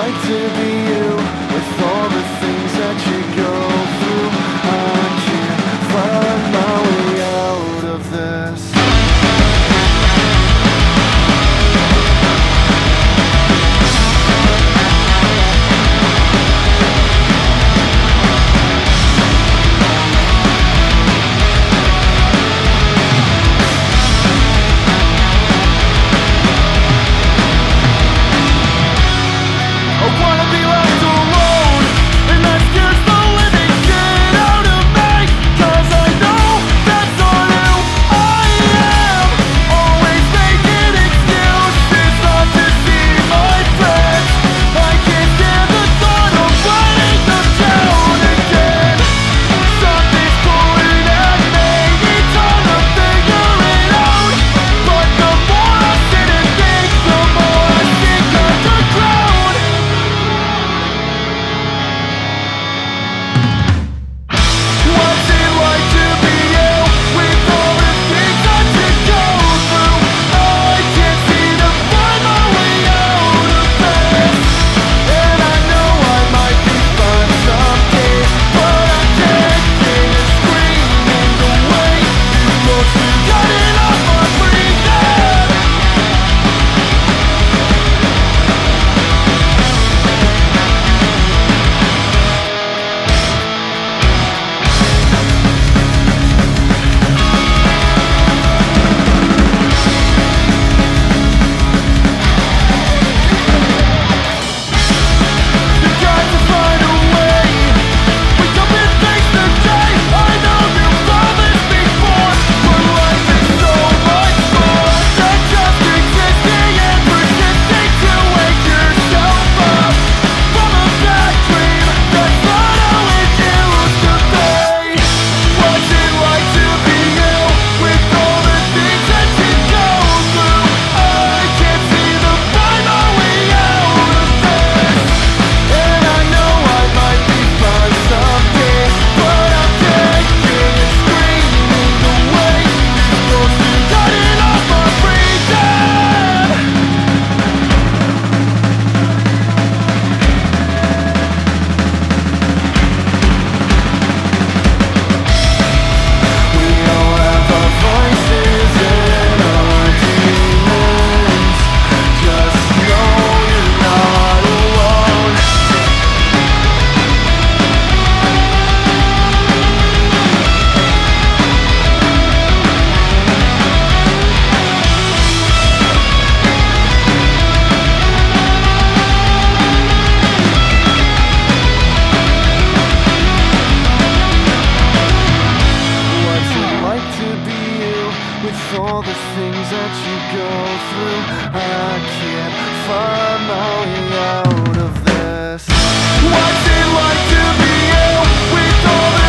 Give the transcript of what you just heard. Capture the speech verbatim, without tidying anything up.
like to be you with all the things that you go through? I can't find my way out of this. With all the things that you go through, I can't find my way out of this. What's it like to be you with all the